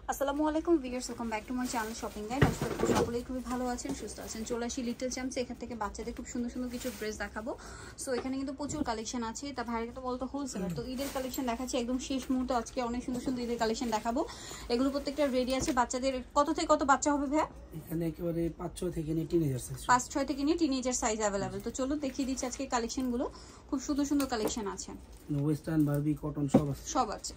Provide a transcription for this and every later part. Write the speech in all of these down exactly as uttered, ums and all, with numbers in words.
আসসালামু আলাইকুম viewers, welcome back to my channel shopping guide. আশা করি সকলেই খুবই ভালো আছেন, সুস্থ আছেন। চলে আসি লিটল চ্যাম্পস। এখান থেকে বাচ্চাদের খুব সুন্দর সুন্দর কিছু ড্রেস দেখাবো। সো এখানে কিন্তু প্রচুর কালেকশন আছে। তা ভাইকে তো বলতো হোলসেলার, তো ঈদের কালেকশন দেখাচ্ছি একদম শেষ মুহূর্তে। আজকে অনেক সুন্দর সুন্দর ঈদের কালেকশন দেখাবো। এগুলো প্রত্যেকটা রেডি আছে। বাচ্চাদের কত থেকে কত বাচ্চা হবে ভাইয়া? এখানে একেবারে পাঁচ ছয় থেকে নিয়ে টিনেজার সাইজ, পাঁচ ছয় থেকে নিয়ে টিনেজার সাইজ অ্যাভেলেবেল। তো চলো দেখিয়ে দিচ্ছি আজকে কালেকশনগুলো। খুব সুন্দর সুন্দর কালেকশন আছে, ওয়েস্টার্ন, বারবি, কটন সব আছে সব আছে।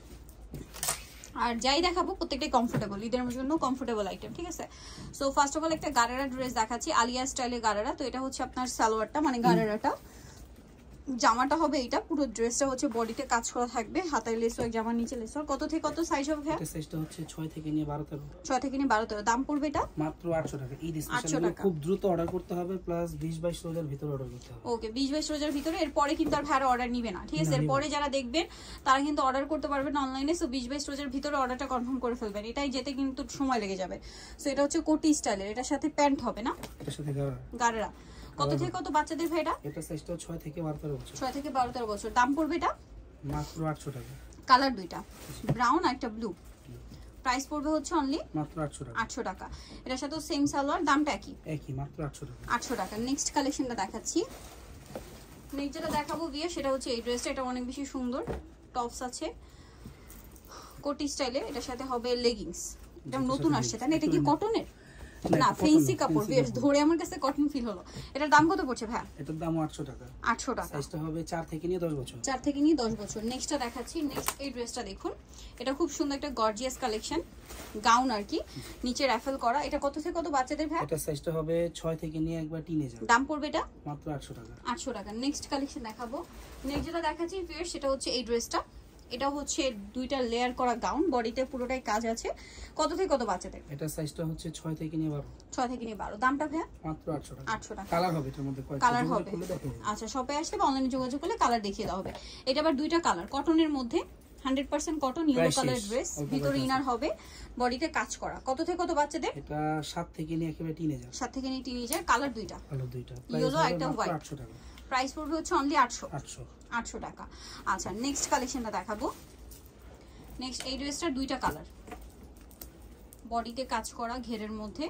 আর যাই দেখাবো প্রত্যেকটাই কমফোর্টেবল, ঈদের জন্য কমফোর্টেবল আইটেম, ঠিক আছে। সো ফার্স্ট অফ অল একটা গারারা ড্রেস দেখাচ্ছি, আলিয়া স্টাইলে গারারা। তো এটা হচ্ছে আপনার সালোয়ারটা, মানে গারারাটা। জামাটা হবে এইটা, পুরো ড্রেসটা হচ্ছে বডিতে কাজ করা থাকবে, হাতায় লেস ওয়ার্ক, জামার নিচে লেস ওয়ার্ক। কত থেকে কত সাইজ হবে? এটা সাইজটা হচ্ছে ছয় থেকে নিয়ে বারো তেরো। ছয় থেকে নিয়ে বারো তেরো। দাম পড়বে এটা মাত্র আটশো টাকা। ঈদ স্পেশাল, খুব দ্রুত অর্ডার করতে হবে, প্লাস বিশ বাইশ রোজার ভিতরে অর্ডার করতে হবে। ওকে, বিশ বাইশ রোজার ভিতরে। এরপরে কিন্তু আর ভাড়া অর্ডার নিবে না, ঠিক আছে। এরপরে যারা দেখবেন তারা কিন্তু অর্ডার করতে পারবেন অনলাইনে। সো বিশ বাইশ রোজার ভিতরে অর্ডারটা কনফার্ম করে ফেলবেন, এটাই যেতে কিন্তু সময় লেগে যাবে। সো এটা হচ্ছে কোটি স্টাইলের, এটার সাথে প্যান্ট হবে না, এটার সাথে গারারা। গারারা কত থেকে কত বাচ্চাদের ভাই এটা? এটা সাইজটা ছয় থেকে বারো তেরো বছর। ছয় থেকে বারো তেরো বছর। দাম পড়বে এটা মাত্র আটশো টাকা। কালার দুইটা, ব্রাউন আর একটা ব্লু। প্রাইস পড়বে হচ্ছে অনলি মাত্র আটশো টাকা। আটশো টাকা। এটার সাথে সেম সালোয়ার, দামটা একই একই, মাত্র আটশো টাকা। আটশো টাকা। নেক্সট কালেকশনটা দেখাচ্ছি। নেক্সট যেটা দেখাবো বিয়ে, সেটা হচ্ছে এই ড্রেসটা। এটা অনেক বেশি সুন্দর, টপস আছে কোটি স্টাইলে। এটার সাথে হবে লেগিংস। এটা নতুন আসছে তাই না? এটা কি কটনের না ফেন্সি কাপড়? বেশ ধরে আমার কাছে কটন ফিল হলো। এটার দাম কত পড়ছে ভাই? এটার দাম আটশো টাকা। আটশো টাকা। সাইজটা হবে চার থেকে নিয়ে দশ বছর। চার থেকে নিয়ে দশ বছর। নেক্সটটা দেখাচ্ছি। নেক্সট এই ড্রেসটা দেখুন, এটা খুব সুন্দর একটা গর্জিয়াস কালেকশন, গাউন আর কি, নিচে র্যাফেল করা। এটা কত থেকে কত বাচ্চাদের ভাই? এটা সাইজটা হবে ছয় থেকে নিয়ে একবার টিনেজার। দাম পড়বে এটা মাত্র আটশো টাকা। আটশো টাকা। নেক্সট কালেকশন দেখাবো। নেক্সট যেটা দেখাচ্ছি ফিয়ার, সেটা হচ্ছে এই ড্রেসটা। এটা হচ্ছে দুইটা লেয়ার করা গাউন, বডিতে পুরোটাই কাজ আছে। কত থেকে কত বাচ্চাদের? এটা সাইজটা হচ্ছে ছয় থেকে নিয়ে বারো। ছয় থেকে নিয়ে বারো। দামটা ভাইয়া? মাত্র আটশো টাকা। আটশো টাকা। কালার হবে এটার মধ্যে, কালার হবে। আচ্ছা, শপে আসলে বা অনলাইনে যোগাযোগ করলে কালার দেখিয়ে দেওয়া হবে। এটা আবার দুইটা কালার, কটনের মধ্যে, hundred percent cotton, yellow colour dress, ভিতরে ইনার হবে, বডিতে কাজ করা। কত থেকে কত বাচ্চাদের? এটা সাত থেকে নিয়ে একেবারে টিনেজার। সাত থেকে নিয়ে টিনেজার। কালার দুইটা, কালার দুইটা, ইয়েলো একটা হোয়াইট। আটশো টাকা। প্রাইস পড়বে হচ্ছে অনলি আটশো আটশো আটশো টাকা। আচ্ছা, নেক্সট কালেকশনটা দেখাবো। নেক্সট এই ড্রেসটার দুইটা কালার, বডিতে কাজ করা, ঘেরের মধ্যে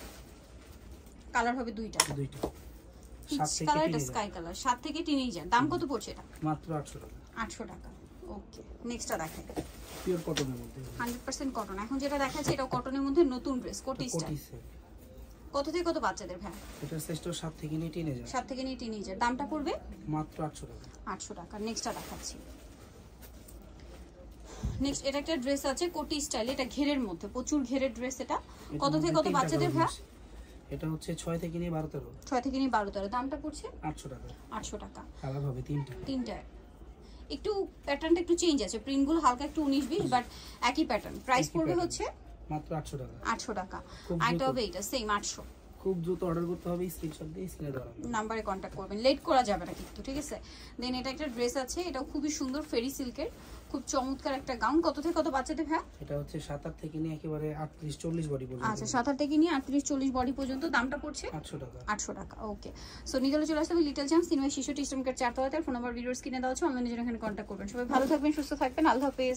কালার হবে দুইটা, দুইটা পিচ কালার, এটা স্কাই কালার। সাত থেকে টিনেজার। দাম কত পড়ছে এটা? মাত্র আটশো টাকা। আটশো টাকা। ওকে, নেক্সটটা দেখেন, পিওর কটনের মধ্যে, হান্ড্রেড পার্সেন্ট কটন। এখন যেটা দেখাচ্ছে এটা কটনের মধ্যে নতুন ড্রেস, কোটি স্টাইল। কত থেকে কত বাচ্চাদের ভাই? এটা সাইজটা সাত থেকে নিয়ে টিনেজার। সাত থেকে নিয়ে টিনেজার। দামটা পড়বে মাত্র আটশো টাকা। আটশো টাকা। নেক্সটটা দেখাচ্ছি। নেক্সট এটা একটা ড্রেস আছে কোটি স্টাইল, এটা ঘেরের মধ্যে, প্রচুর ঘেরের ড্রেস। এটা কত থেকে কত বাচ্চাদের ভাই? এটা হচ্ছে ছয় থেকে নিয়ে বারো তেরো। ছয় থেকে নিয়ে বারো তেরো। দামটা পড়ছে আটশো টাকা। আটশো টাকা। কালার হবে তিনটা। তিনটা। একটু প্যাটার্নটা একটু চেঞ্জ আছে, প্রিন্টগুলো হালকা একটু উনিশ বিশ, বাট একই প্যাটার্ন। প্রাইস পড়বে হচ্ছে মাত্র আটশো টাকা। আটশো টাকা। আইটা হবে এটা সেম আটশো। খুব দ্রুত অর্ডার করতে হবে, স্ক্রিনশট দিয়ে স্ক্রিনে দেওয়া নাম্বারে কন্ট্যাক্ট করবেন, লেট করা যাবে না কিন্তু, ঠিক আছে। দেন এটা একটা ড্রেস আছে, এটাও খুবই সুন্দর, ফেরি সিল্কের, খুব চমৎকার একটা গাউন। কত থেকে কত বাচ্চাদের ভাই? এটা হচ্ছে সাত আট থেকে নিয়ে একেবারে আটত্রিশ চল্লিশ বডি পর্যন্ত। আচ্ছা, সাত আট থেকে নিয়ে আটত্রিশ চল্লিশ বডি পর্যন্ত। দামটা পড়ছে আটশো টাকা। আটশো টাকা। ওকে, সো নিদলে চলে আসতে হবে লিটল চ্যাম্পস, সিনেমা শিশু টিস্টমকের চারতলাতে। ফোন নাম্বার ভিডিওর স্ক্রিনে দেওয়া আছে, অনলাইনে জন্য এখানে কন্ট্যাক্ট করবেন। সবাই ভালো থাকবেন, সুস্থ থাকবেন, আল্লাহ হাফেজ।